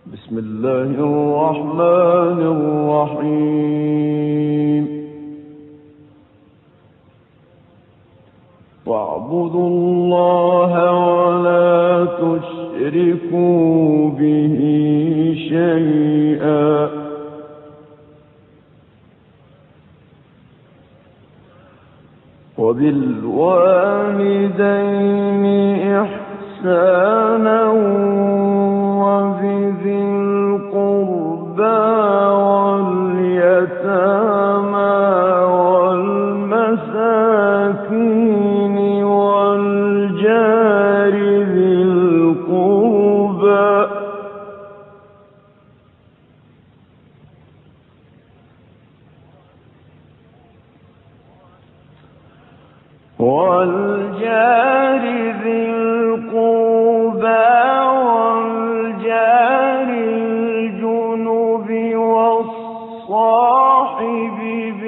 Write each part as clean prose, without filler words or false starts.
بسم الله الرحمن الرحيم. واعبدوا الله ولا تشركوا به شيئا وبالوالدين إحسانا وبذي القربى واليتامى والمساكين والجار ذي القربى والجار الجنب والصاحب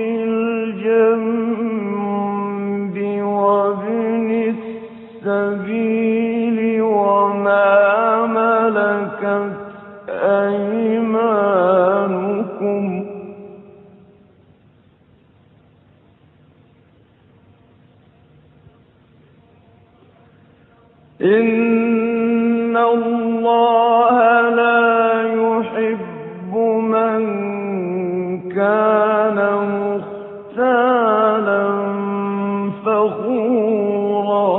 بالجنب وابن السبيل وما ملكت أيمانكم إن الله لا يحب من كان مختالا فخورا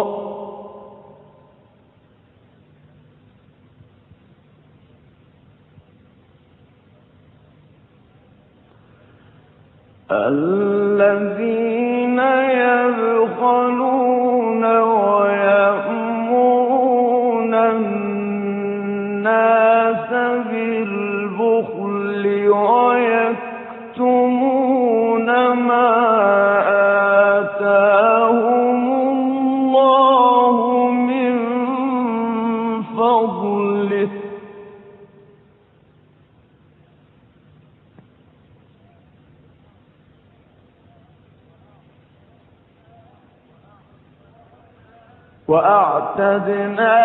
الذين يبخلون ويأمرون الناس بالبخل ويكتمون ما آتاهم الله من فضله وأعتدنا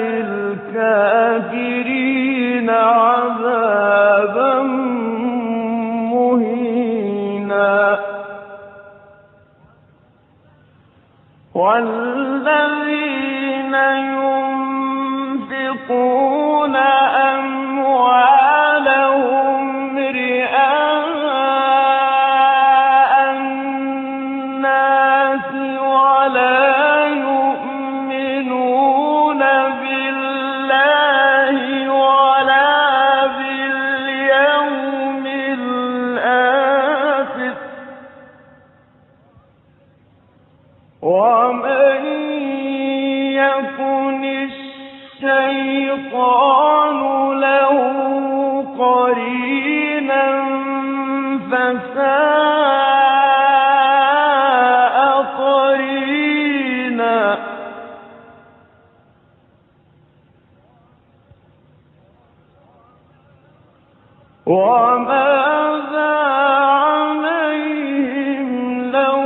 للكافرين عذابا مهينا والذين ينفقون أموالهم رئاء الناس ولا ومن يكن الشيطان له قرينا فساء قرينا وماذا عليهم لو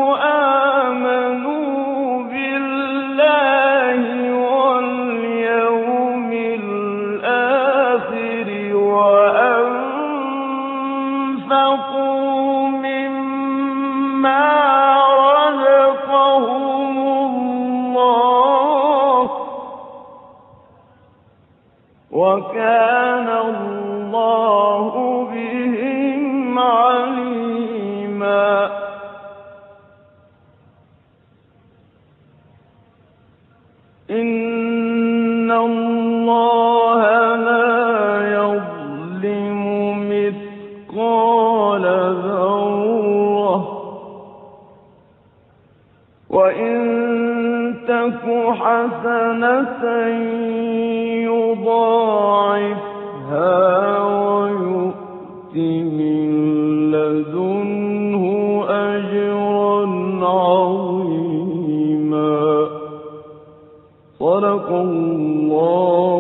آمنوا بالله واليوم الآخر وأنفقوا مما رزقهم الله وكان الله بهم عليما إن الله لا يظلم مثقال ذرة وإن تك حسنة يضاعفها ويؤت من لدنه أجرا عظيما صدق الله